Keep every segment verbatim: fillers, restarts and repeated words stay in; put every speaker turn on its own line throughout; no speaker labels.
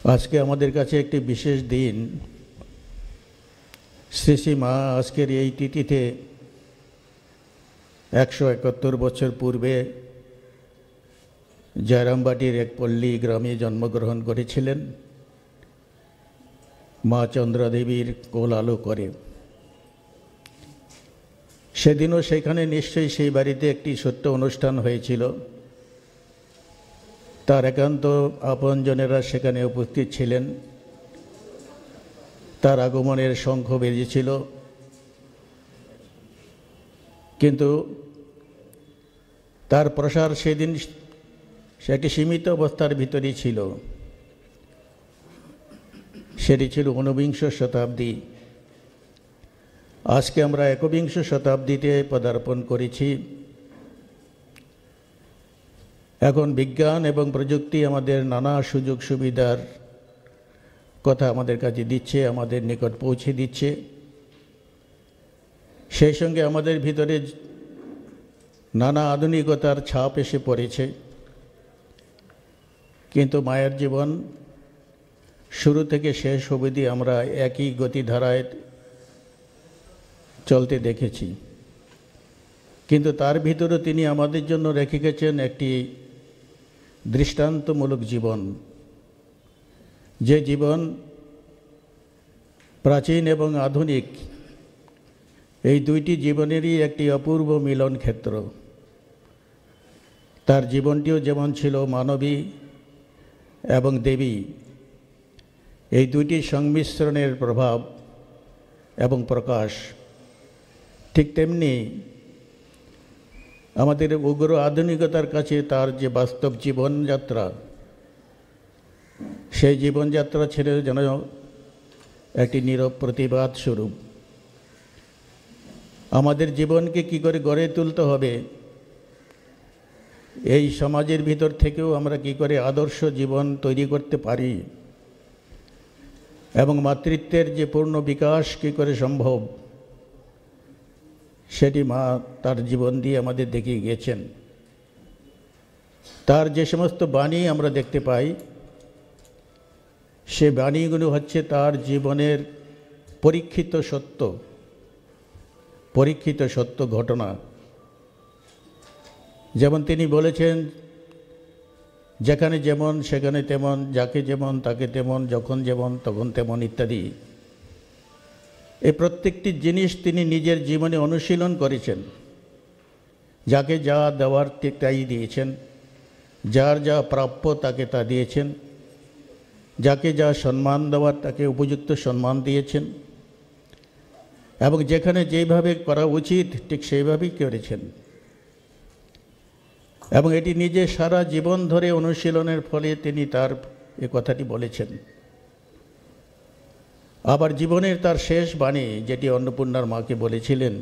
আজকে আমাদের কাছে একটি বিশেষ দিন। শ্রী শ্রী মা আজকের এই তিথিতে একশো একাত্তর বছর পূর্বে জয়রামবাটির এক পল্লী গ্রামে জন্মগ্রহণ করেছিলেন। মা চন্দ্রাদেবীর কোল আলো করে সেদিনও সেখানে নিশ্চয়ই সেই বাড়িতে একটি ছোট্ট অনুষ্ঠান হয়েছিল। তার একান্ত আপনজনেরা সেখানে উপস্থিত ছিলেন। তার আগমনের শঙ্খ বেজেছিল, কিন্তু তার প্রসার সেদিন সে একটি সীমিত অবস্থার ভিতরেই ছিল। সেটি ছিল ঊনবিংশ শতাব্দী। আজকে আমরা একবিংশ শতাব্দীতে পদার্পণ করেছি। এখন বিজ্ঞান এবং প্রযুক্তি আমাদের নানা সুযোগ সুবিধার কথা আমাদের কাছে দিচ্ছে, আমাদের নিকট পৌঁছে দিচ্ছে। সেই সঙ্গে আমাদের ভিতরে নানা আধুনিকতার ছাপ এসে পড়েছে, কিন্তু মায়ের জীবন শুরু থেকে শেষ অবধি আমরা একই গতিধারায় চলতে দেখেছি। কিন্তু তার ভিতরে তিনি আমাদের জন্য রেখে গেছেন একটি দৃষ্টান্তমূলক জীবন, যে জীবন প্রাচীন এবং আধুনিক এই দুইটি জীবনেরই একটি অপূর্ব মিলন ক্ষেত্র। তার জীবনটিও যেমন ছিল মানবী এবং দেবী, এই দুইটি সংমিশ্রণের প্রভাব এবং প্রকাশ। ঠিক তেমনি আমাদের উগ্র আধুনিকতার কাছে তার যে বাস্তব জীবনযাত্রা, সেই জীবনযাত্রা ছিল যেন একটি নীরব প্রতিবাদ স্বরূপ। আমাদের জীবনকে কি করে গড়ে তুলতে হবে, এই সমাজের ভিতর থেকেও আমরা কি করে আদর্শ জীবন তৈরি করতে পারি, এবং মাতৃত্বের যে পূর্ণ বিকাশ কি করে সম্ভব, সেটি মা তার জীবন দিয়ে আমাদের দেখিয়ে গেছেন। তার যে সমস্ত বাণী আমরা দেখতে পাই, সে বাণীগুলো হচ্ছে তার জীবনের পরীক্ষিত সত্য, পরীক্ষিত সত্য ঘটনা। যেমন তিনি বলেছেন, যেখানে যেমন সেখানে তেমন, যাকে যেমন তাকে তেমন, যখন যেমন তখন তেমন ইত্যাদি। এই প্রত্যেকটি জিনিস তিনি নিজের জীবনে অনুশীলন করেছেন। যাকে যা দেওয়ার ঠিক তাই দিয়েছেন, যার যা প্রাপ্য তাকে তা দিয়েছেন, যাকে যা সম্মান দেওয়ার তাকে উপযুক্ত সম্মান দিয়েছেন, এবং যেখানে যেভাবে করা উচিত ঠিক সেইভাবেই করেছেন। এবং এটি নিজে সারা জীবন ধরে অনুশীলনের ফলে তিনি তার এ কথাটি বলেছেন। আবার জীবনের তার শেষ বাণী, যেটি অন্নপূর্ণার মাকে বলেছিলেন,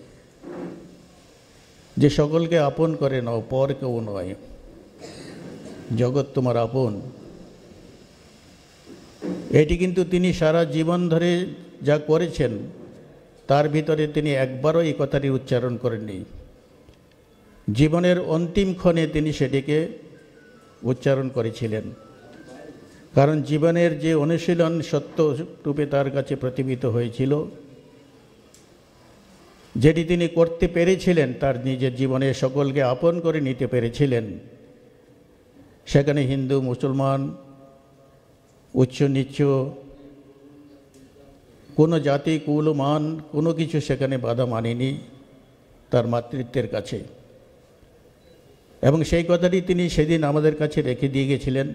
যে সকলকে আপন করে নাও, পর কেউ নয়, জগৎ তোমার আপন। এটি কিন্তু তিনি সারা জীবন ধরে যা করেছেন, তার ভিতরে তিনি একবারও এই কথাটি উচ্চারণ করেননি। জীবনের অন্তিম ক্ষণে তিনি সেটিকে উচ্চারণ করেছিলেন, কারণ জীবনের যে অনুশীলন সত্য রূপে তার কাছে প্রতিবিত হয়েছিল, যেটি তিনি করতে পেরেছিলেন, তার নিজের জীবনে সকলকে আপন করে নিতে পেরেছিলেন। সেখানে হিন্দু মুসলমান, উচ্চ নিচ্চ, কোনো জাতি কুল মান কোনো কিছু সেখানে বাধা মানেনি তার মাতৃত্বের কাছে। এবং সেই কথাটি তিনি সেদিন আমাদের কাছে রেখে দিয়ে গেছিলেন,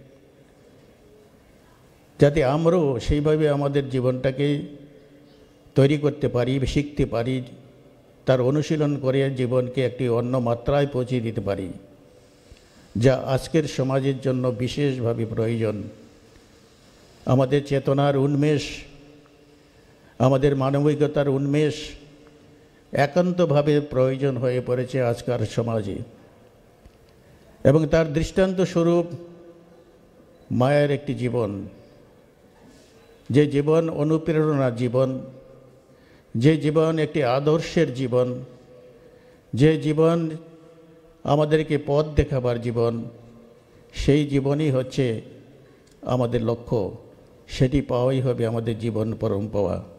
যাতে আমরাও সেইভাবে আমাদের জীবনটাকে তৈরি করতে পারি, শিখতে পারি, তার অনুশীলন করে জীবনকে একটি অন্য মাত্রায় পৌঁছে দিতে পারি, যা আজকের সমাজের জন্য বিশেষভাবে প্রয়োজন। আমাদের চেতনার উন্মেষ, আমাদের মানবিকতার উন্মেষ একান্তভাবে প্রয়োজন হয়ে পড়েছে আজকার সমাজে। এবং তার দৃষ্টান্ত স্বরূপ মায়ের একটি জীবন, যে জীবন অনুপ্রেরণার জীবন, যে জীবন একটি আদর্শের জীবন, যে জীবন আমাদেরকে পথ দেখাবার জীবন, সেই জীবনই হচ্ছে আমাদের লক্ষ্য, সেটি পাওয়াই হবে আমাদের জীবন পরম পাওয়া।